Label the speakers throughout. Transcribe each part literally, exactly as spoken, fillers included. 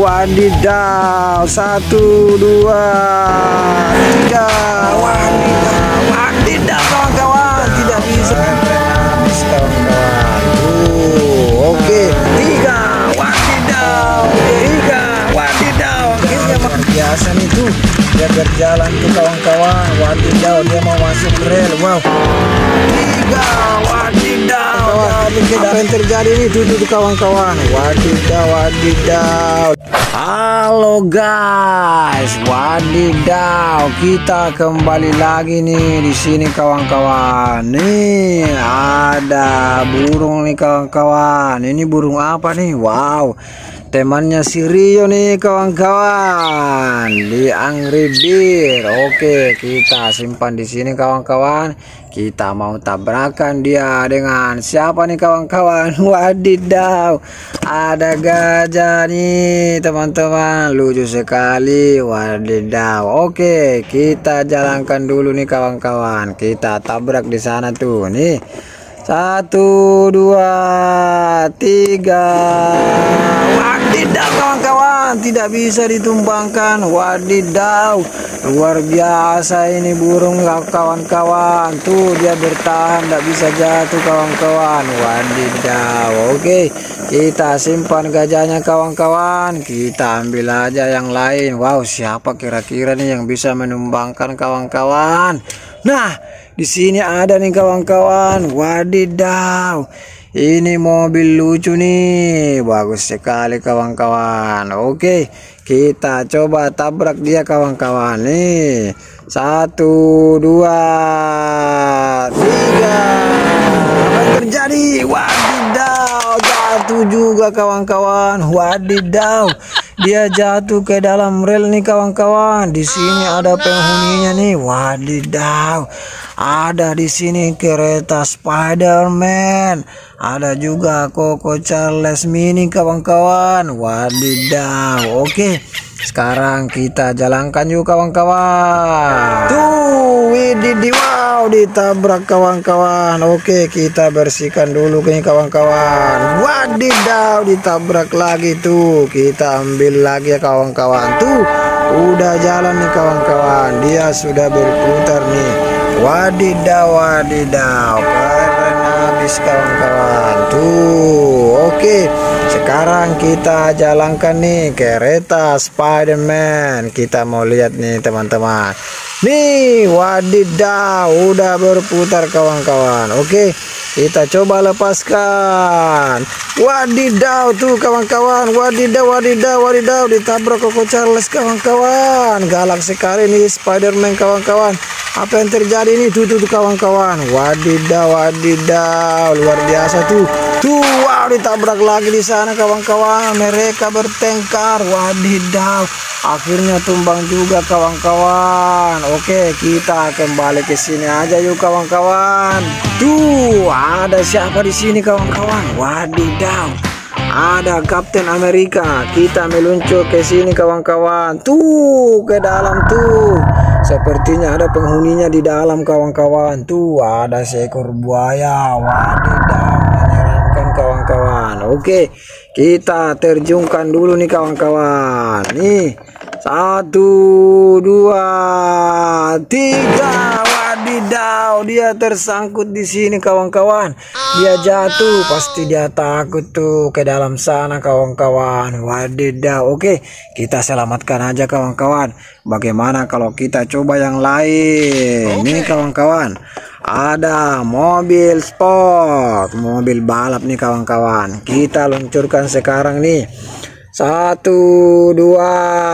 Speaker 1: wadidaw. Satu, dua, tiga. Wadidaw, wadidaw kawan-kawan. Tidak bisa habis kawan-kawan. Uh, Oke, tiga. Wadidaw, tiga. Wadidaw. Akhirnya makan biasa nih tuh. Dia berjalan tuh kawan-kawan. Wadidaw, dia mau masuk rel. Wow. Tiga. Wadidaw. Apa yang terjadi nih tuh tuh kawan-kawan? Wadidaw, wadidaw. Halo guys, wadidaw, kita kembali lagi nih di sini kawan-kawan. Nih ada burung nih kawan-kawan. Ini burung apa nih? Wow, temannya si Rio nih kawan-kawan di Angry Bird. Oke, kita simpan di sini kawan-kawan. Kita mau tabrakan dia dengan siapa nih kawan-kawan? Wadidaw, ada gajah nih teman-teman, lucu sekali. Wadidaw. Oke, kita jalankan dulu nih kawan-kawan. Kita tabrak di sana tuh nih. Satu, dua, tiga. Wadidaw kawan-kawan, tidak bisa ditumbangkan. Wadidaw, luar biasa ini burung kawan-kawan. Tuh dia bertahan, tidak bisa jatuh kawan-kawan. Wadidaw. Oke, kita simpan gajahnya kawan-kawan. Kita ambil aja yang lain. Wow, siapa kira-kira nih yang bisa menumbangkan kawan-kawan? Nah, di sini ada nih kawan-kawan. Wadidaw, ini mobil lucu nih, bagus sekali kawan-kawan. Oke, kita coba tabrak dia kawan-kawan. Nih, satu, dua, tiga. Apa yang terjadi? Wadidaw, jatuh juga kawan-kawan. Wadidaw, dia jatuh ke dalam rel nih kawan-kawan. Di sini ada penghuninya nih. Wadidaw, ada di sini kereta Spider-Man. Ada juga Coco Charles Mini kawan-kawan. Wadidaw. Oke, sekarang kita jalankan yuk kawan-kawan. Tuh, widih, wow, ditabrak kawan-kawan. Oke, kita bersihkan dulu nih kawan-kawan. Wadidaw, ditabrak lagi tuh. Kita ambil lagi ya kawan-kawan. Tuh, udah jalan nih kawan-kawan. Dia sudah berputar nih. Wadidaw, wadidaw, keren habis kawan-kawan. Tuh, oke, sekarang kita jalankan nih kereta Spider-Man. Kita mau lihat nih teman-teman. Nih, wadidaw, udah berputar kawan-kawan. Oke, kita coba lepaskan. Wadidaw tuh kawan-kawan. Wadidaw, wadidaw, wadidaw, ditabrak Coco Charles kawan-kawan. Galak sekali nih Spider-Man kawan-kawan. Apa yang terjadi nih tuh tuh, tuh kawan-kawan? Wadidaw, wadidaw, luar biasa tuh. Tuh, wow, ditabrak lagi di sana kawan-kawan. Mereka bertengkar. Wadidaw, akhirnya tumbang juga kawan-kawan. Oke, kita kembali ke sini aja yuk kawan-kawan. Tuh, ada siapa di sini kawan-kawan? Wadidaw, ada Kapten Amerika. Kita meluncur ke sini kawan-kawan. Tuh, ke dalam tuh. Sepertinya ada penghuninya di dalam kawan-kawan. Tuh, ada seekor buaya. Wadidaw, menyeramkan kawan-kawan. Oke, kita terjunkan dulu nih kawan-kawan. Nih, satu, dua, tiga. Wadidaw, dia tersangkut di sini kawan-kawan. Dia jatuh, pasti dia takut tuh ke dalam sana kawan-kawan. Wadidaw. Oke, kita selamatkan aja kawan-kawan. Bagaimana kalau kita coba yang lain? Nih kawan-kawan, ada mobil sport, mobil balap nih kawan-kawan. Kita luncurkan sekarang nih. Satu, dua,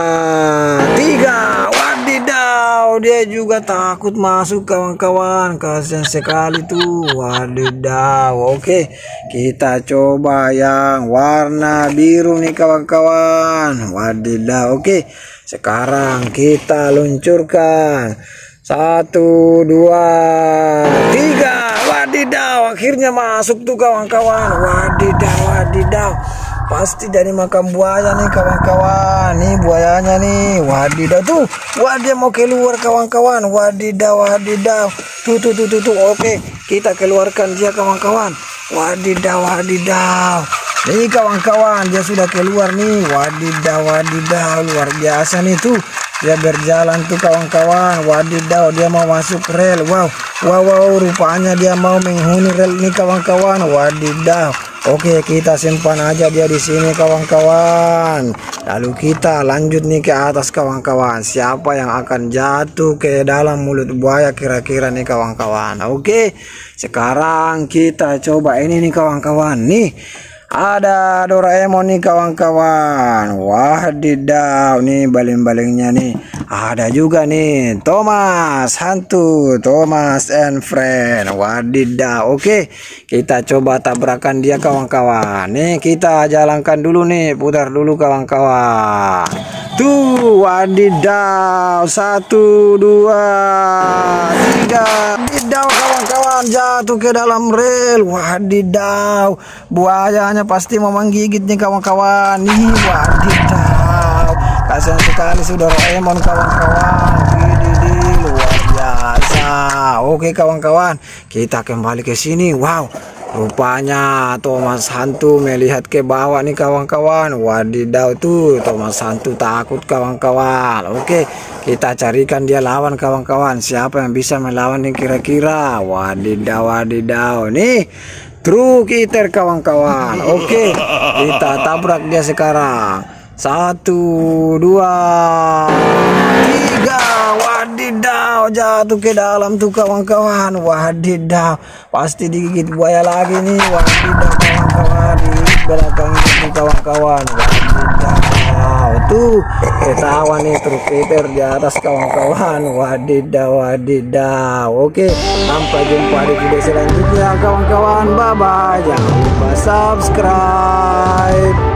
Speaker 1: tiga. Wadidaw, dia juga takut masuk kawan-kawan. Kasian sekali tuh. Wadidaw. Oke, kita coba yang warna biru nih kawan-kawan. Wadidaw. Oke, sekarang kita luncurkan. Satu, dua, tiga. Wadidaw, akhirnya masuk tuh kawan-kawan. Wadidaw, wadidaw, pasti dari makam buaya nih kawan-kawan. Nih buayanya nih. Wadidaw tuh. Wah, dia mau keluar kawan-kawan. Wadidaw, wadidaw. Tuh, tuh, tuh, tuh, tuh. Oke, kita keluarkan dia kawan-kawan. Wadidaw, wadidaw. Nih kawan-kawan, dia sudah keluar nih. Wadidaw, wadidaw, luar biasa nih tuh. Dia berjalan tuh kawan-kawan. Wadidaw, dia mau masuk rel. Wow, wow, wow, rupanya dia mau menghuni rel nih kawan-kawan. Wadidaw. Oke, kita simpan aja dia di sini kawan-kawan. Lalu kita lanjut nih ke atas kawan-kawan. Siapa yang akan jatuh ke dalam mulut buaya kira-kira nih kawan-kawan? Oke, sekarang kita coba ini nih kawan-kawan. Nih, ada Doraemon nih kawan-kawan. Wadidaw, nih baling-balingnya nih. Ada juga nih Thomas hantu, Thomas and Friend. Wadidaw. Oke, kita coba tabrakan dia kawan-kawan. Nih kita jalankan dulu nih, putar dulu kawan-kawan. Tuh, wadidaw, satu, dua, tiga. Wadidaw kawan-kawan, jatuh ke dalam rel. Wadidaw, buayanya pasti mau menggigit nih kawan-kawan. Nih, wadidaw, kasihan sekali sudah Doraemon kawan-kawan. Widih, luar biasa. Oke kawan-kawan, kita kembali ke sini. Wow, rupanya Thomas hantu melihat ke bawah nih kawan-kawan. Wadidaw, tuh Thomas hantu takut kawan-kawan. Oke, kita carikan dia lawan kawan-kawan. Siapa yang bisa melawan nih kira-kira? Wadidaw, wadidaw. Nih truk iter kawan-kawan. Oke, kita tabrak dia sekarang. Satu, dua, tiga. Wadidaw, jatuh ke dalam tuh kawan-kawan. Wadidaw, pasti digigit buaya lagi nih. Wadidaw kawan-kawan, di belakang itu kawan-kawan. Wadidaw, tuh ketawa nih truk iter di atas kawan-kawan. Wadidaw, wadidaw. Oke, sampai jumpa di video selanjutnya kawan-kawan. Bye bye, jangan lupa subscribe.